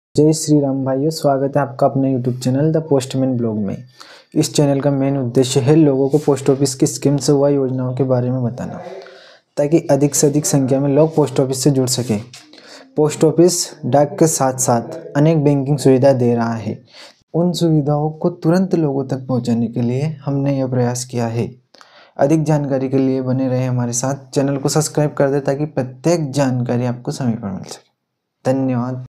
जय श्री राम भाइयों, स्वागत है आपका अपने YouTube channel the Postman blog में। इस चैनल का मेन उद्देश्य है लोगों को पोस्ट ऑफिस की स्कीम्स व योजनाओं के बारे में बताना, ताकि अधिक से अधिक संख्या में लोग पोस्ट ऑफिस से जुड़ सके। पोस्ट ऑफिस डाक के साथ साथ अनेक बैंकिंग सुविधा दे रहा है। उन सुविधाओं को तुरंत लोगों तक पहुँचाने के लिए हमने यह प्रयास किया है। अधिक जानकारी के लिए बने रहे हमारे साथ, चैनल को सब्सक्राइब कर दें ताकि प्रत्येक जानकारी आपको समय पर मिल सके। धन्यवाद।